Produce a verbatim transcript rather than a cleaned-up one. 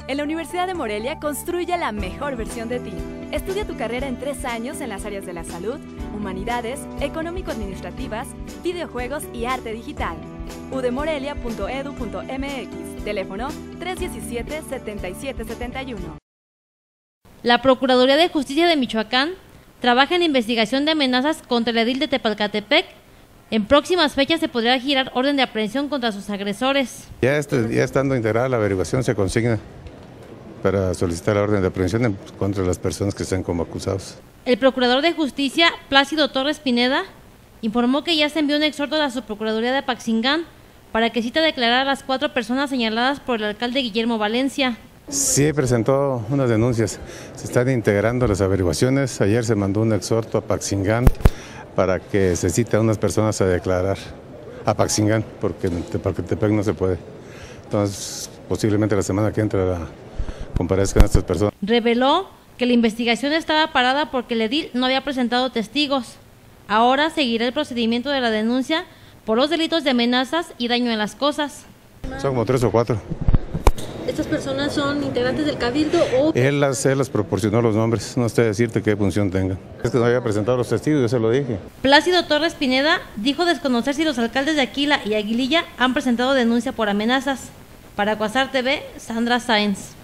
En la Universidad de Morelia construye la mejor versión de ti. Estudia tu carrera en tres años en las áreas de la salud, humanidades, económico-administrativas, videojuegos y arte digital. u d morelia punto e d u punto m x, teléfono tres uno siete, siete siete siete uno. La Procuraduría de Justicia de Michoacán trabaja en investigación de amenazas contra el edil de Tepalcatepec. En próximas fechas se podrá girar orden de aprehensión contra sus agresores. Ya, este, ya estando integrada la averiguación se consigna para solicitar la orden de aprehensión contra las personas que estén como acusados. El Procurador de Justicia, Plácido Torres Pineda, informó que ya se envió un exhorto a la Subprocuraduría de Apaxingán para que cita a declarar a las cuatro personas señaladas por el alcalde Guillermo Valencia. Sí, presentó unas denuncias. Se están integrando las averiguaciones. Ayer se mandó un exhorto a Apaxingán para que se cite a unas personas a declarar a Apaxingán, porque en Tepalcatepec no se puede. Entonces, posiblemente la semana que entra comparezcan estas personas. Reveló que la investigación estaba parada porque el edil no había presentado testigos. Ahora seguirá el procedimiento de la denuncia por los delitos de amenazas y daño en las cosas. Son como tres o cuatro. ¿Estas personas son integrantes del Cabildo o...? Él las, él las proporcionó los nombres, no sé decirte qué función tengan. Es que no había presentado los testigos, yo se lo dije. Plácido Torres Pineda dijo desconocer si los alcaldes de Aquila y Aguililla han presentado denuncia por amenazas. Para Cuasar T V, Sandra Sáenz.